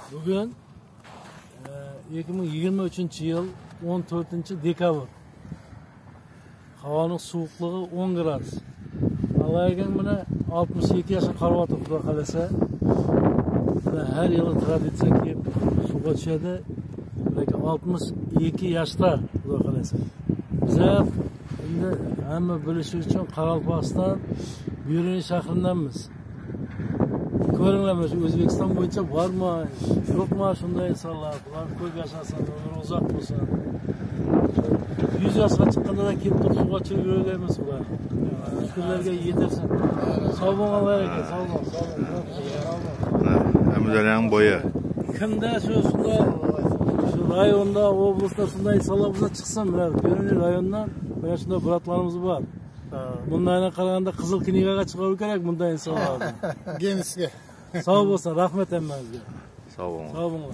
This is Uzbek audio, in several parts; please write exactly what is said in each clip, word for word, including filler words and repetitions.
Bugün iki ming yigirma uchinchi yil o'n to'rtinchi dekabr. Havoning sovuqligi o'n gradus. Alaygan buni oltmish ikki yoshga qarayapti, xudo qalasa. Har yili traditsiya kelib suvga tushadi. Lekin oltmish ikki yoshda, xudo qalasa. Biz endi hamma bilishi uchun Qoraqalpog'iston Byuruniy shahrindanmiz. Ko'ringlar, O'zbekiston bo'yicha bormi, yo'qmi shunday insonlar, ular ko'p yashasin, umri uzoq bo'lsin. yuz yoshga chiqqanda kelib turib suvga tushib yuraymiz ular. Shularga yetirsin. Sog' bo'linglar aka, sog' bo'ling, sog' bo'ling. Hamdalaning bo'yi. Kimda shu shunday shu rayonda, oblastda shunday insonlar biza chiqsin, bular Byuruniy rayondan mana shunday bratlarimiz bor. Bundan qaraganda Qizil knigaga chiqaru kerak bunday insonlardan. Genisiga. Sog' bo'lsin, rahmat hammangizga. Sog' bo'ling. Sog' bo'linglar.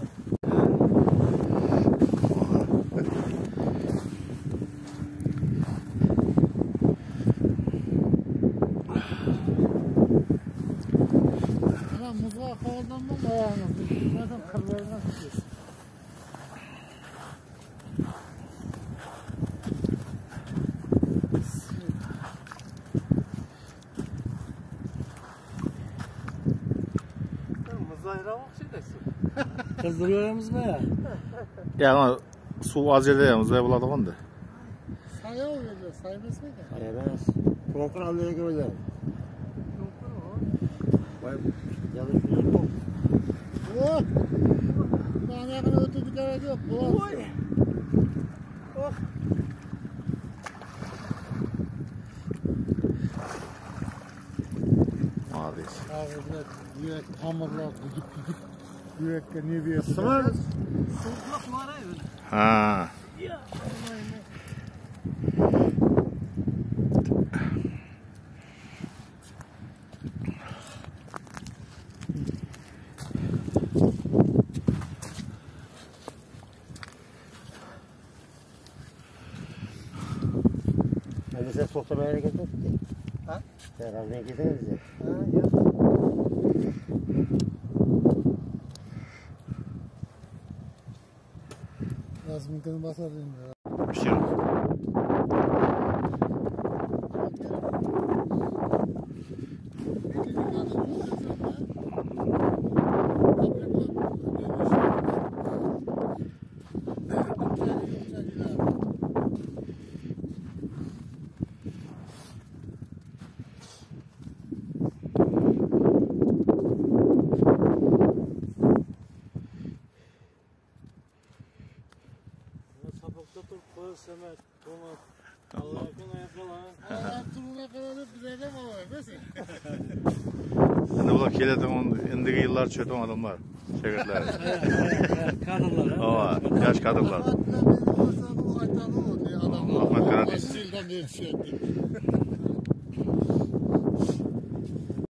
Ana muzga qoldanmi ayağınızı? Zaten kırlarına tutuyorsun. Kızdırıyoruz mu ya? Yani su az yerde yalnızca buladık onda. Saya oluyor, saymaz mıydı? Sayamaz. Korkun alıyor gibi öyle. Korkun o. Vay, yanlış bir şey yok. Oh! Daha yakına ötürdük gerek yok. Oy! Oh! Maalesef. Ağzına yürek, hamurlar, gidip gidip yürekte ne bir Sığır. Soğukluk var ya. Ha. Ya. Hadi sen soktamaya hareket et. Ha? Sen razıya gideriz ya. Ha, yok. Yazmınkını basar diyeyim ya. Bir şey yok. Semet, Tomat, Allah'ın ayaklarına. Allah'ın ayaklarına bize de mi olur? Şimdi bu da keleden indiki yıllar çöten adamlar. Şirketler. Kadınlar. Aa, yaş kadınlar. Hatta biz olsa bu aytalı oldu ya adam. Ahmet Karadeniz. Asilden bir şey ettik.